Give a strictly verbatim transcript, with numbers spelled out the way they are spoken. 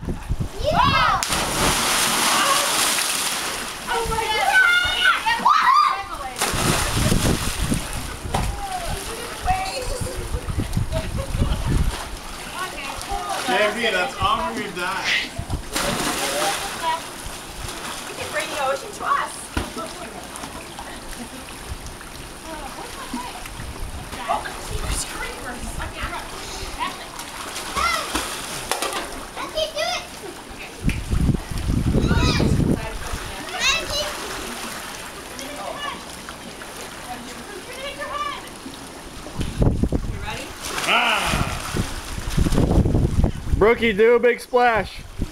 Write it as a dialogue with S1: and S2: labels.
S1: Yeah! Oh my
S2: J B, that's all from your dad.
S3: You can bring the ocean to us.
S2: Ah!
S4: Brookie, do a big splash.